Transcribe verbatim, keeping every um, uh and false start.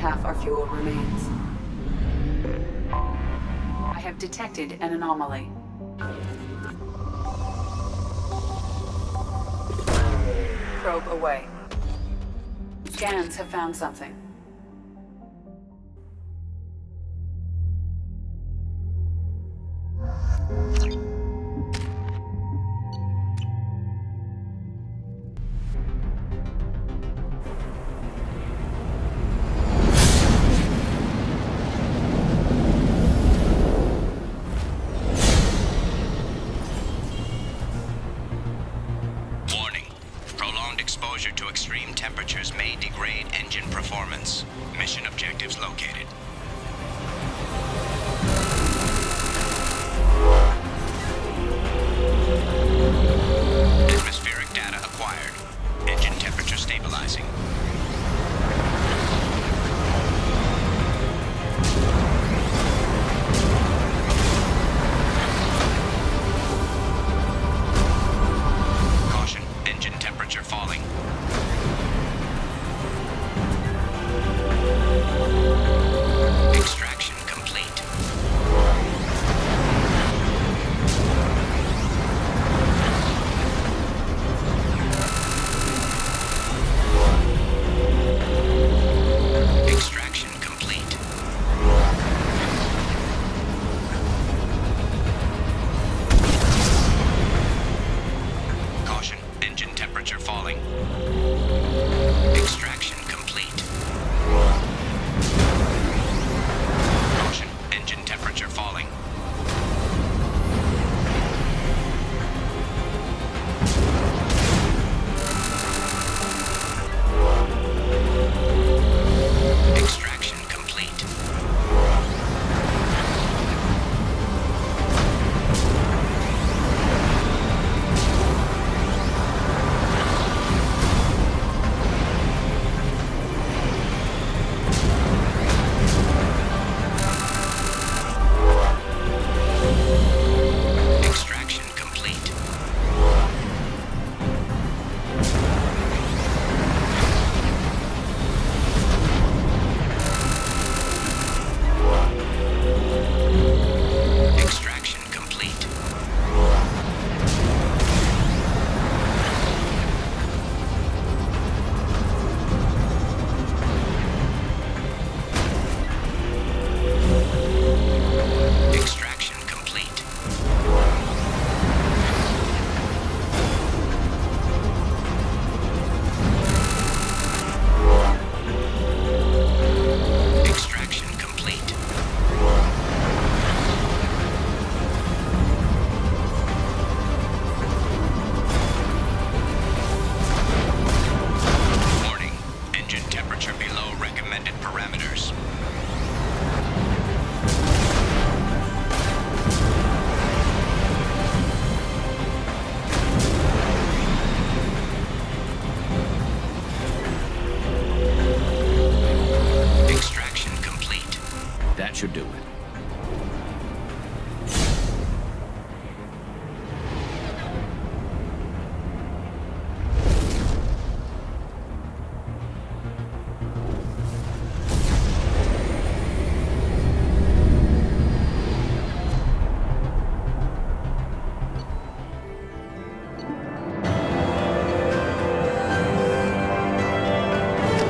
half our fuel remains. I have detected an anomaly. Probe away. Scans have found something. Exposure to extreme temperatures may degrade engine performance. Mission objectives located. Atmospheric data acquired. Engine temperature stabilizing. Caution, engine temperature falling. Extraction complete. Extraction complete. Caution, engine temperature falling. Extraction complete. Caution, engine temperature falling. Extraction complete. Extraction complete. Extraction complete. Extraction complete. Extraction complete. Warning, engine temperature below recommended parameters. Extraction complete. That should do it.